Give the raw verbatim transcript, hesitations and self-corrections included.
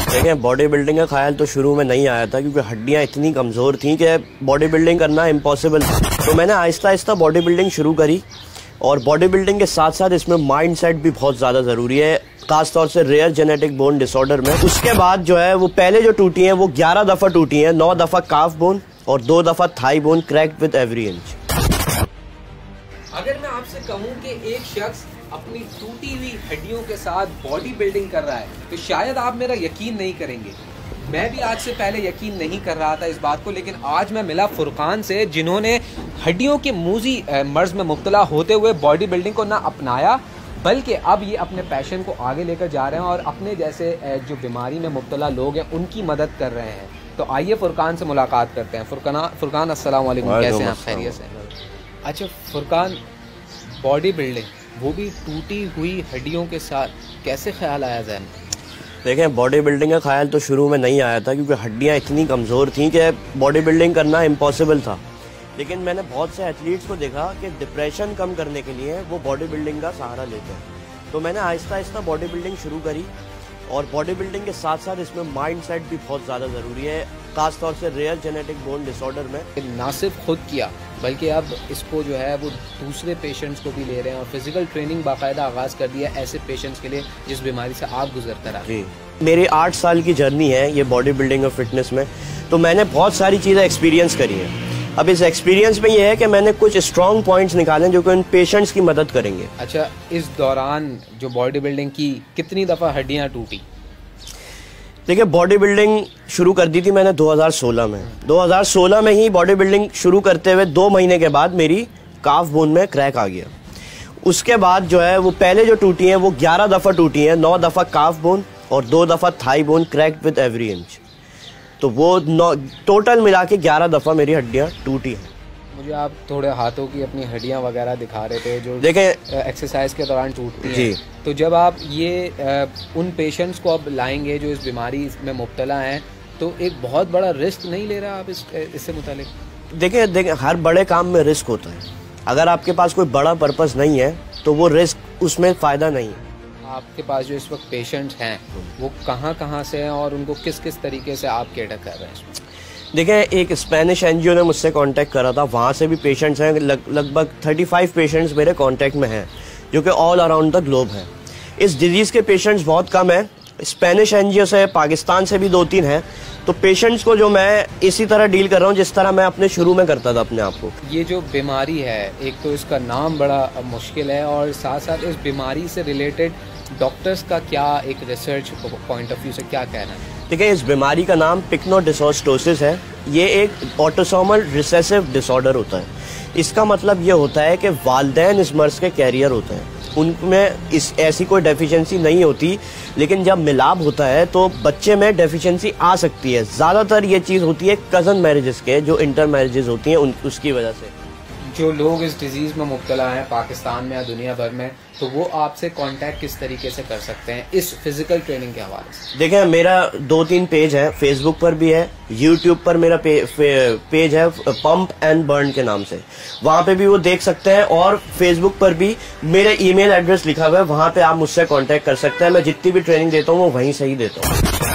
देखें, body building का ख्याल तो शुरू में नहीं आया था क्योंकि हड्डियां इतनी कमज़ोर थीं कि बॉडी बिल्डिंग करना इम्पॉसिबल था। तो मैंने आहिस्ता आहिस्ता बॉडी बिल्डिंग शुरू करी और बॉडी बिल्डिंग के साथ साथ इसमें माइंड सेट भी बहुत ज़्यादा ज़रूरी है, खासतौर से रेयर जेनेटिक बोन डिसऑर्डर में। उसके बाद जो है वो पहले जो टूटी हैं वो ग्यारह दफ़ा टूटी हैं, नौ दफ़ा काफ बोन और दो दफ़ा thigh bone cracked with every inch. अगर मैं आपसे कहूं कि एक शख्स अपनी टूटी हुई हड्डियों के साथ बॉडी बिल्डिंग कर रहा है तो शायद आप मेरा यकीन नहीं करेंगे। मैं भी आज से पहले यकीन नहीं कर रहा था इस बात को, लेकिन आज मैं मिला फुरकान से जिन्होंने हड्डियों के मूजी मर्ज में मुब्तला होते हुए बॉडी बिल्डिंग को ना अपनाया बल्कि अब ये अपने पैशन को आगे लेकर जा रहे हैं और अपने जैसे जो बीमारी में मुब्तला लोग हैं उनकी मदद कर रहे हैं। तो आइए फुरकान से मुलाकात करते हैं। फुरकान फुरकान अस्सलाम वालेकुम, कैसे हैं आप? खैरियत से? अच्छा फुरकान, बॉडी बिल्डिंग वो भी टूटी हुई हड्डियों के साथ, कैसे ख्याल आया ज़हन में? देखें, बॉडी बिल्डिंग का ख्याल तो शुरू में नहीं आया था क्योंकि हड्डियां इतनी कमज़ोर थीं कि बॉडी बिल्डिंग करना इम्पॉसिबल था। लेकिन मैंने बहुत से एथलीट्स को देखा कि डिप्रेशन कम करने के लिए वो बॉडी बिल्डिंग का सहारा लेते हैं। तो मैंने आहिस्ता आहिस्ता बॉडी बिल्डिंग शुरू करी और बॉडी बिल्डिंग के साथ साथ इसमें माइंड सेट भी बहुत ज़्यादा ज़रूरी है, खासतौर से रेयर जेनेटिक बोन डिसऑर्डर में। ना सिर्फ खुद किया बल्कि अब इसको जो है वो दूसरे पेशेंट्स को भी ले रहे हैं और फिजिकल ट्रेनिंग बाकायदा आगाज़ कर दिया ऐसे पेशेंट्स के लिए जिस बीमारी से आप गुजर कर रहे हैं। मेरी आठ साल की जर्नी है ये बॉडी बिल्डिंग और फिटनेस में, तो मैंने बहुत सारी चीज़ें एक्सपीरियंस करी हैं। अब इस एक्सपीरियंस में ये है कि मैंने कुछ स्ट्रॉन्ग पॉइंट्स निकाले जो कि उन पेशेंट्स की मदद करेंगे। अच्छा, इस दौरान जो बॉडी बिल्डिंग की कितनी दफ़ा हड्डियाँ टूटी? देखिए, बॉडी बिल्डिंग शुरू कर दी थी मैंने दो हज़ार सोलह में। दो हज़ार सोलह में ही बॉडी बिल्डिंग शुरू करते हुए दो महीने के बाद मेरी काफ बोन में क्रैक आ गया। उसके बाद जो है वो पहले जो टूटी हैं वो ग्यारह दफ़ा टूटी हैं, नौ दफ़ा काफ बोन और दो दफ़ा thigh bone cracked with every inch. तो वो नौ टोटल मिला के ग्यारह दफ़ा मेरी हड्डियाँ टूटी हैं। मुझे आप थोड़े हाथों की अपनी हड्डियां वगैरह दिखा रहे थे जो देखें एक्सरसाइज के दौरान टूटती हैं। तो जब आप ये आ, उन पेशेंट्स को अब लाएंगे जो इस बीमारी में मुब्तला हैं तो एक बहुत बड़ा रिस्क नहीं ले रहा आप इस इससे मुतालिक? देखें देखें हर बड़े काम में रिस्क होता है। अगर आपके पास कोई बड़ा पर्पस नहीं है तो वो रिस्क उसमें फ़ायदा नहीं है। आपके पास जो इस वक्त पेशेंट्स हैं वो कहाँ कहाँ से हैं और उनको किस किस तरीके से आप केटर कर रहे हैं? देखें, एक स्पेनिश एनजीओ ने मुझसे कांटेक्ट करा था, वहाँ से भी पेशेंट्स हैं, लग, लगभग पैंतीस पेशेंट्स मेरे कांटेक्ट में हैं जो कि ऑल अराउंड द ग्लोब हैं। इस डिजीज़ के पेशेंट्स बहुत कम हैं। स्पेनिश एनजीओ से, पाकिस्तान से भी दो तीन हैं। तो पेशेंट्स को जो मैं इसी तरह डील कर रहा हूँ जिस तरह मैं अपने शुरू में करता था अपने आप को। ये जो बीमारी है, एक तो इसका नाम बड़ा मुश्किल है और साथ साथ इस बीमारी से रिलेटेड डॉक्टर्स का क्या एक रिसर्च पॉइंट ऑफ व्यू से क्या कहना है? देखिए, इस बीमारी का नाम पिक्नोडिसोस्टोसिस है। ये एक ऑटोसोमल रिसेसिव डिसऑर्डर होता है। इसका मतलब ये होता है कि वालिदैन इस मर्ज के कैरियर होते हैं, उनमें इस ऐसी कोई डेफिशिएंसी नहीं होती, लेकिन जब मिलाप होता है तो बच्चे में डेफिशिएंसी आ सकती है। ज़्यादातर ये चीज़ होती है कज़न मैरिजेस के, जो इंटर मैरिजेस होती हैं उन उसकी वजह से। जो लोग इस डिजीज़ में मुब्तला हैं पाकिस्तान में या दुनिया भर में, तो वो आपसे कांटेक्ट किस तरीके से कर सकते हैं इस फिजिकल ट्रेनिंग के हवाले से? देखें, मेरा दो तीन पेज है, फेसबुक पर भी है, यूट्यूब पर मेरा पे, पेज है पंप एंड बर्न के नाम से, वहाँ पे भी वो देख सकते हैं। और फेसबुक पर भी मेरा ईमेल एड्रेस लिखा हुआ है, वहाँ पे आप मुझसे कांटेक्ट कर सकते हैं। मैं जितनी भी ट्रेनिंग देता हूँ वो वहीं से ही देता हूँ।